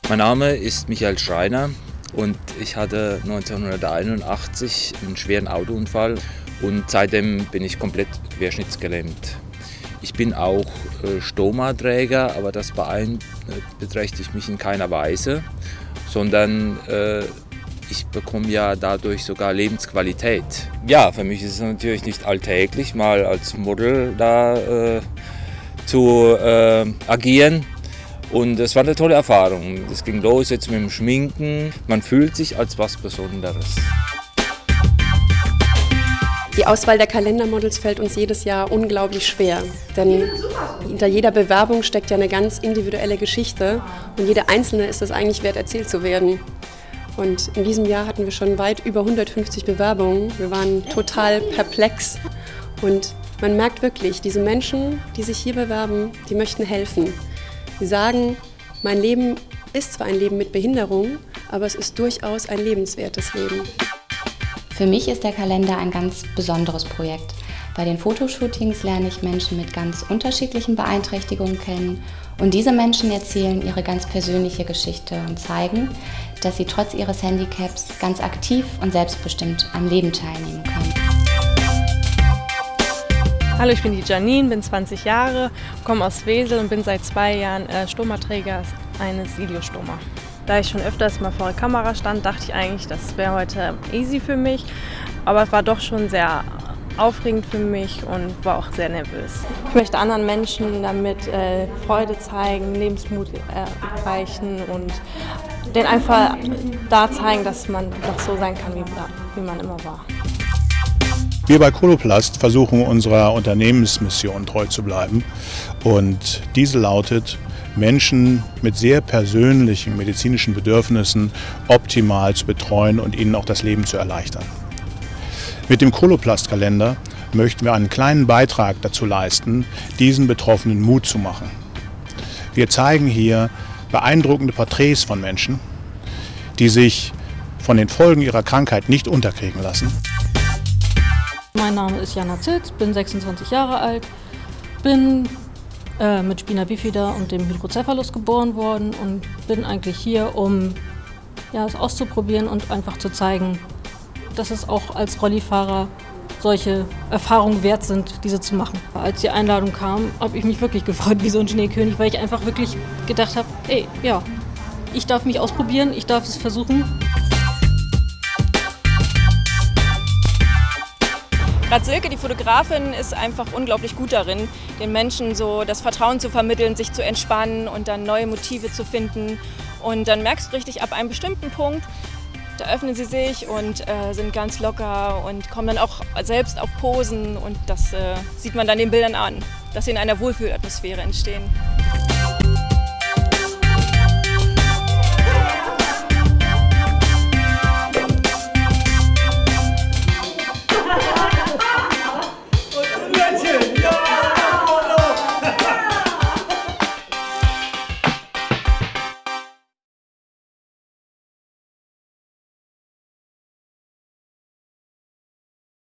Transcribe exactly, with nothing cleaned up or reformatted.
Mein Name ist Michael Schreiner und ich hatte neunzehnhunderteinundachtzig einen schweren Autounfall und seitdem bin ich komplett querschnittsgelähmt. Ich bin auch äh, Stomaträger, aber das beeinträchtigt mich in keiner Weise, sondern äh, ich bekomme ja dadurch sogar Lebensqualität. Ja, für mich ist es natürlich nicht alltäglich, mal als Model da äh, zu äh, agieren. Und es war eine tolle Erfahrung. Es ging los jetzt mit dem Schminken. Man fühlt sich als was Besonderes. Die Auswahl der Kalendermodels fällt uns jedes Jahr unglaublich schwer. Denn hinter jeder Bewerbung steckt ja eine ganz individuelle Geschichte. Und jede einzelne ist es eigentlich wert, erzählt zu werden. Und in diesem Jahr hatten wir schon weit über hundertfünfzig Bewerbungen. Wir waren total perplex. Und man merkt wirklich, diese Menschen, die sich hier bewerben, die möchten helfen. Sie sagen, mein Leben ist zwar ein Leben mit Behinderung, aber es ist durchaus ein lebenswertes Leben. Für mich ist der Kalender ein ganz besonderes Projekt. Bei den Fotoshootings lerne ich Menschen mit ganz unterschiedlichen Beeinträchtigungen kennen. Und diese Menschen erzählen ihre ganz persönliche Geschichte und zeigen, dass sie trotz ihres Handicaps ganz aktiv und selbstbestimmt am Leben teilnehmen können. Hallo, ich bin die Janine, bin zwanzig Jahre, komme aus Wesel und bin seit zwei Jahren äh, Stomaträger eines Iliostoma. Da ich schon öfters mal vor der Kamera stand, dachte ich eigentlich, das wäre heute easy für mich. Aber es war doch schon sehr aufregend für mich und war auch sehr nervös. Ich möchte anderen Menschen damit äh, Freude zeigen, Lebensmut äh, erreichen und denen einfach da zeigen, dass man noch so sein kann, wie, wie man immer war. Wir bei Coloplast versuchen unserer Unternehmensmission treu zu bleiben und diese lautet, Menschen mit sehr persönlichen medizinischen Bedürfnissen optimal zu betreuen und ihnen auch das Leben zu erleichtern. Mit dem Coloplast-Kalender möchten wir einen kleinen Beitrag dazu leisten, diesen Betroffenen Mut zu machen. Wir zeigen hier beeindruckende Porträts von Menschen, die sich von den Folgen ihrer Krankheit nicht unterkriegen lassen. Mein Name ist Jana Zitz, bin sechsundzwanzig Jahre alt, bin äh, mit Spina bifida und dem Hydrocephalus geboren worden und bin eigentlich hier, um ja, es auszuprobieren und einfach zu zeigen, dass es auch als Rollifahrer solche Erfahrungen wert sind, diese zu machen. Als die Einladung kam, habe ich mich wirklich gefreut wie so ein Schneekönig, weil ich einfach wirklich gedacht habe, ey, ja, ich darf mich ausprobieren, ich darf es versuchen. Silke, die Fotografin, ist einfach unglaublich gut darin, den Menschen so das Vertrauen zu vermitteln, sich zu entspannen und dann neue Motive zu finden. Und dann merkst du richtig, ab einem bestimmten Punkt, da öffnen sie sich und äh, sind ganz locker und kommen dann auch selbst auf Posen. Und das äh, sieht man dann den Bildern an, dass sie in einer Wohlfühlatmosphäre entstehen.